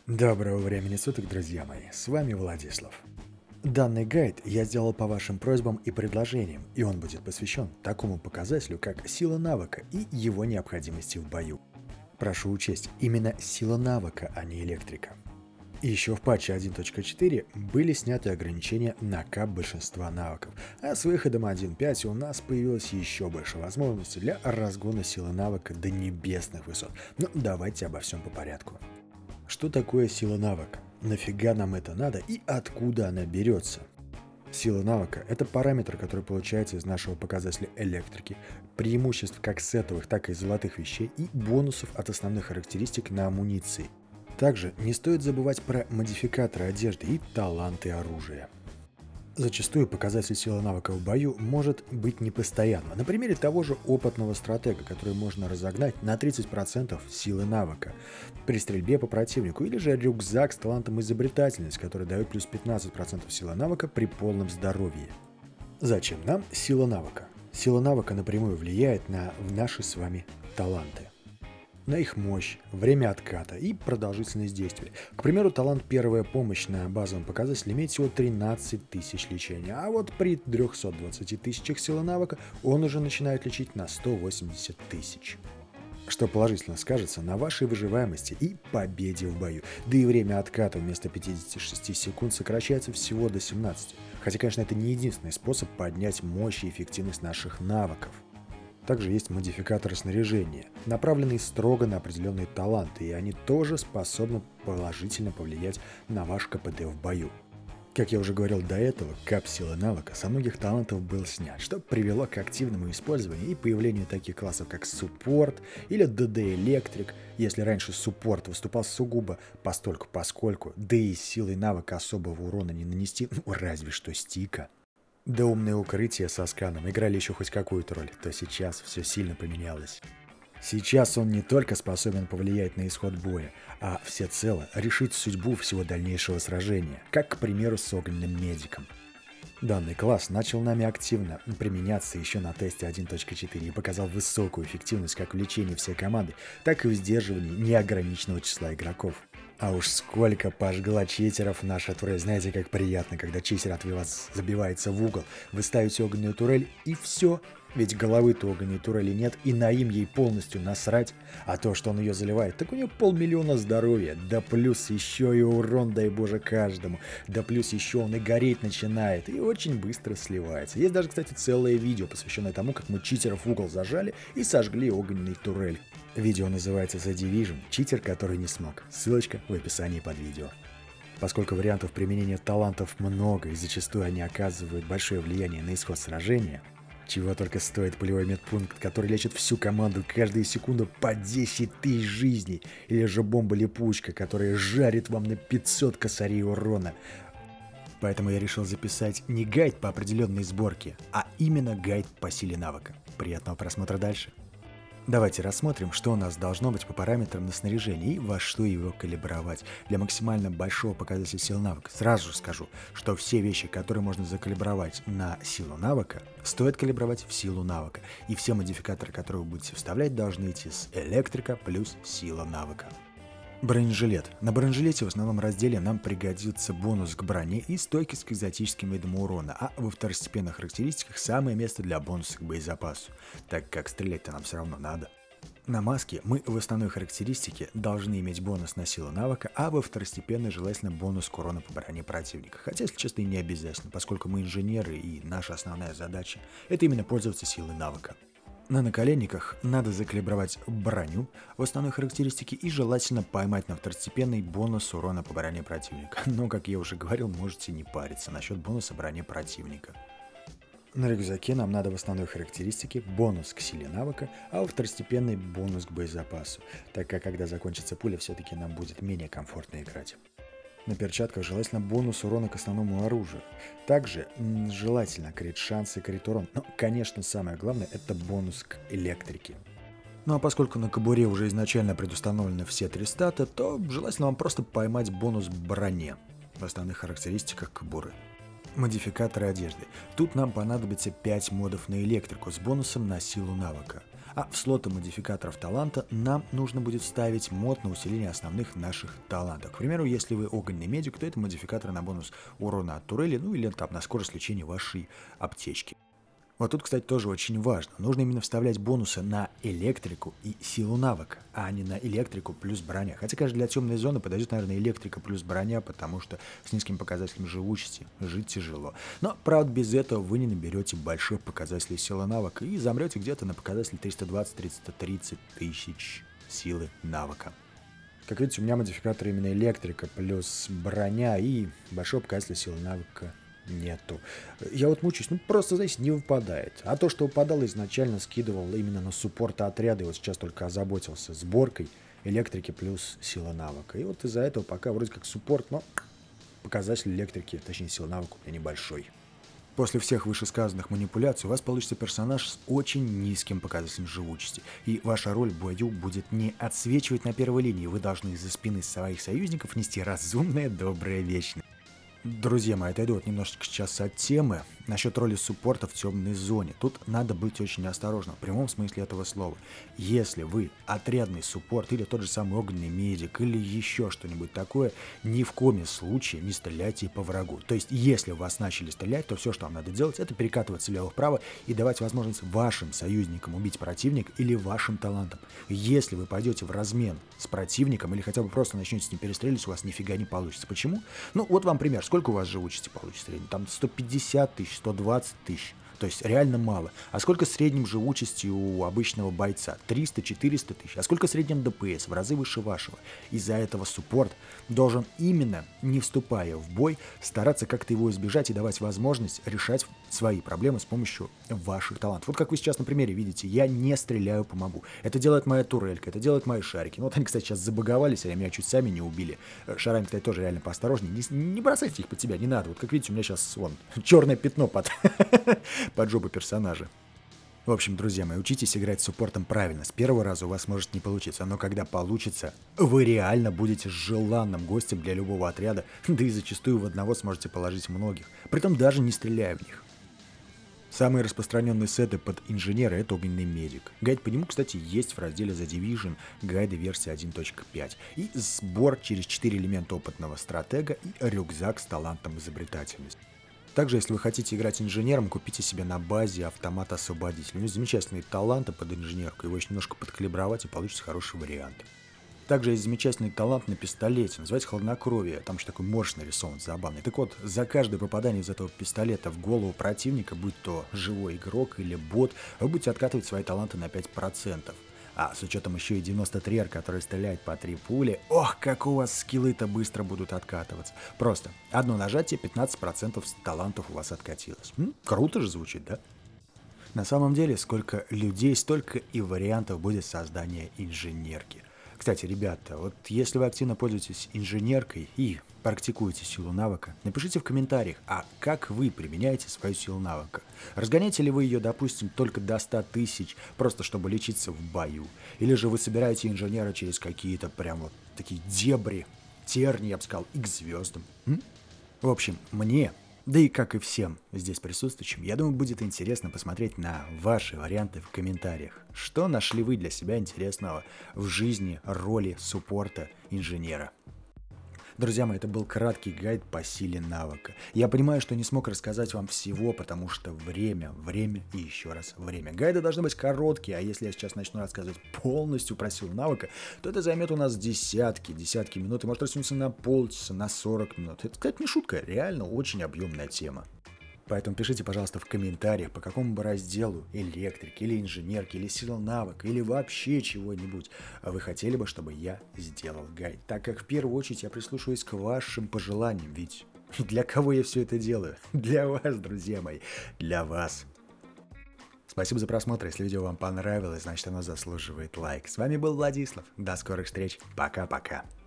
Доброго времени суток, друзья мои, с вами Владислав. Данный гайд я сделал по вашим просьбам и предложениям, и он будет посвящен такому показателю, как сила навыка и его необходимости в бою. Прошу учесть, именно сила навыка, а не электрика. И еще в патче 1.4 были сняты ограничения на кап большинства навыков, а с выходом 1.5 у нас появилось еще больше возможностей для разгона силы навыка до небесных высот. Но давайте обо всем по порядку. Что такое сила навыка? Нафига нам это надо и откуда она берется? Сила навыка – это параметр, который получается из нашего показателя электрики, преимуществ как сетовых, так и золотых вещей и бонусов от основных характеристик на амуниции. Также не стоит забывать про модификаторы одежды и таланты оружия. Зачастую показатель силы навыка в бою может быть непостоянно. На примере того же опытного стратега, который можно разогнать на 30% силы навыка при стрельбе по противнику, или же рюкзак с талантом изобретательность, который дает плюс 15% силы навыка при полном здоровье. Зачем нам сила навыка? Сила навыка напрямую влияет на наши с вами таланты. На их мощь, время отката и продолжительность действия. К примеру, талант «Первая помощь» на базовом показателе имеет всего 13 тысяч лечения, а вот при 320 тысячах силы навыка он уже начинает лечить на 180 тысяч. Что положительно скажется на вашей выживаемости и победе в бою. Да и время отката вместо 56 секунд сокращается всего до 17. Хотя, конечно, это не единственный способ поднять мощь и эффективность наших навыков. Также есть модификаторы снаряжения, направленные строго на определенные таланты, и они тоже способны положительно повлиять на ваш КПД в бою. Как я уже говорил до этого, кап силы навыка со многих талантов был снят, что привело к активному использованию и появлению таких классов, как суппорт или ДД-электрик, если раньше суппорт выступал сугубо постольку-поскольку, да и силой навыка особого урона не нанести, разве что стика. Да умные укрытия со сканом играли еще хоть какую-то роль, то сейчас все сильно поменялось. Сейчас он не только способен повлиять на исход боя, а всецело решить судьбу всего дальнейшего сражения, как, к примеру, с огненным медиком. Данный класс начал нами активно применяться еще на тесте 1.4 и показал высокую эффективность как в лечении всей команды, так и в сдерживании неограниченного числа игроков. А уж сколько пожгла читеров наша турель. Знаете, как приятно, когда читер от вас забивается в угол. Вы ставите огненную турель и все. Ведь головы-то огненной турели нет, и на им ей полностью насрать. А то, что он ее заливает, так у нее 500 000 здоровья. Да плюс еще и урон, дай боже, каждому. Да плюс еще он и гореть начинает, и очень быстро сливается. Есть даже, кстати, целое видео, посвященное тому, как мы читеров в угол зажали и сожгли огненной турель. Видео называется The Division «Читер, который не смог». Ссылочка в описании под видео. Поскольку вариантов применения талантов много и зачастую они оказывают большое влияние на исход сражения, чего только стоит полевой медпункт, который лечит всю команду каждую секунду по 10 тысяч жизней, или же бомба-липучка, которая жарит вам на 500 косарей урона. Поэтому я решил записать не гайд по определенной сборке, а именно гайд по силе навыка. Приятного просмотра дальше. Давайте рассмотрим, что у нас должно быть по параметрам на снаряжение и во что его калибровать. Для максимально большого показателя сил навыка сразу же скажу, что все вещи, которые можно закалибровать на силу навыка, стоит калибровать в силу навыка. И все модификаторы, которые вы будете вставлять, должны идти с электрика плюс сила навыка. Бронежилет. На бронежилете в основном разделе нам пригодится бонус к броне и стойкость к экзотическим видам урона, а во второстепенных характеристиках самое место для бонуса к боезапасу, так как стрелять-то нам все равно надо. На маске мы в основной характеристике должны иметь бонус на силу навыка, а во второстепенной желательно бонус к урону по броне противника. Хотя, если честно, и не обязательно, поскольку мы инженеры и наша основная задача – это именно пользоваться силой навыка. На наколенниках надо закалибровать броню в основной характеристике и желательно поймать на второстепенный бонус урона по броне противника. Но, как я уже говорил, можете не париться насчет бонуса брони противника. На рюкзаке нам надо в основной характеристике бонус к силе навыка, а во второстепенный бонус к боезапасу, так как когда закончится пуля, все-таки нам будет менее комфортно играть. На перчатках желательно бонус урона к основному оружию. Также желательно крит шанс и крит урон. Но, конечно, самое главное это бонус к электрике. Ну а поскольку на кобуре уже изначально предустановлены все 3 стата, то желательно вам просто поймать бонус броне в основных характеристиках кобуры. Модификаторы одежды. Тут нам понадобится 5 модов на электрику с бонусом на силу навыка. А в слоты модификаторов таланта нам нужно будет вставить мод на усиление основных наших талантов. К примеру, если вы огненный медик, то это модификатор на бонус урона от турели, ну или там на скорость лечения вашей аптечки. Вот тут, кстати, тоже очень важно. Нужно именно вставлять бонусы на электрику и силу навыка, а не на электрику плюс броня. Хотя, конечно, для темной зоны подойдет, наверное, электрика плюс броня, потому что с низким показателем живучести жить тяжело. Но, правда, без этого вы не наберете больших показателей силы навыка и замрете где-то на показатель 320-330 тысяч силы навыка. Как видите, у меня модификатор именно электрика плюс броня и большого показателя силы навыка нету. Я вот мучаюсь, просто, знаете, не выпадает. А то, что выпадало, изначально скидывал именно на суппорта отряда, и вот сейчас только озаботился сборкой электрики плюс сила навыка. И вот из-за этого пока вроде как суппорт, но показатель электрики, точнее сила навыка у меня небольшой. После всех вышесказанных манипуляций у вас получится персонаж с очень низким показателем живучести. И ваша роль в бою будет не отсвечивать на первой линии, вы должны из-за спины своих союзников нести разумное, доброе, вечное. Друзья мои, отойду немножечко сейчас от темы насчет роли суппорта в темной зоне. Тут надо быть очень осторожным, в прямом смысле этого слова. Если вы отрядный суппорт или тот же самый огненный медик или еще что-нибудь такое, ни в коем случае не стреляйте по врагу. То есть, если вас начали стрелять, то все, что вам надо делать, это перекатываться влево-вправо и давать возможность вашим союзникам убить противника или вашим талантом. Если вы пойдете в размен с противником или хотя бы просто начнете с ним перестреливать, у вас нифига не получится. Почему? Ну, вот вам пример. Сколько у вас живучести получится? Там 150 тысяч, 120 тысяч. То есть реально мало. А сколько в среднем живучести у обычного бойца? 300-400 тысяч. А сколько в среднем ДПС? В разы выше вашего. Из-за этого суппорт должен именно, не вступая в бой, стараться как-то его избежать и давать возможность решать свои проблемы с помощью ваших талантов. Вот как вы сейчас на примере видите, я не стреляю по мобу. Это делает моя турелька, это делают мои шарики. Ну вот они, кстати, сейчас забаговались, а меня чуть сами не убили. Шарами, кстати, тоже реально поосторожнее. Не бросайте их под себя, не надо. Вот как видите, у меня сейчас вон черное пятно под жопу персонажа. В общем, друзья мои, учитесь играть с суппортом правильно. С первого раза у вас может не получиться, но когда получится, вы реально будете желанным гостем для любого отряда, да и зачастую в одного сможете положить многих, притом даже не стреляя в них. Самые распространенные сеты под инженера — это огненный медик. Гайд по нему, кстати, есть в разделе The Division, гайды версии 1.5. И сбор через 4 элемента опытного стратега и рюкзак с талантом изобретательности. Также, если вы хотите играть инженером, купите себе на базе автомат-освободитель. У него замечательные таланты под инженерку, его еще немножко подкалибровать и получится хороший вариант. Также есть замечательный талант на пистолете, называется хладнокровие, там еще такой морж нарисован, забавный. Так вот, за каждое попадание из этого пистолета в голову противника, будь то живой игрок или бот, вы будете откатывать свои таланты на 5%. А с учетом еще и 93-р, который стреляет по 3 пули, ох, как у вас скиллы-то быстро будут откатываться. Просто одно нажатие, 15% талантов у вас откатилось. Круто же звучит, да? На самом деле, сколько людей, столько и вариантов будет создания инженерки. Кстати, ребята, вот если вы активно пользуетесь инженеркой и практикуете силу навыка, напишите в комментариях, а как вы применяете свою силу навыка. Разгоняете ли вы ее, допустим, только до 100 тысяч, просто чтобы лечиться в бою? Или же вы собираете инженера через какие-то прям вот такие дебри, тернии, я бы сказал, и к звездам? В общем, мне, да и как и всем здесь присутствующим, я думаю, будет интересно посмотреть на ваши варианты в комментариях. Что нашли вы для себя интересного в жизни роли суппорта инженера? Друзья мои, это был краткий гайд по силе навыка. Я понимаю, что не смог рассказать вам всего, потому что время и еще раз время. Гайды должны быть короткие, а если я сейчас начну рассказывать полностью про силу навыка, то это займет у нас десятки минут, и может растянуться на полчаса, на 40 минут. Это, кстати, не шутка, реально очень объемная тема. Поэтому пишите, пожалуйста, в комментариях, по какому бы разделу электрики, или инженерки, или сила навыка, или вообще чего-нибудь вы хотели бы, чтобы я сделал гайд. Так как в первую очередь я прислушиваюсь к вашим пожеланиям, ведь для кого я все это делаю? Для вас, друзья мои, для вас. Спасибо за просмотр. Если видео вам понравилось, значит оно заслуживает лайк. С вами был Владислав. До скорых встреч. Пока-пока.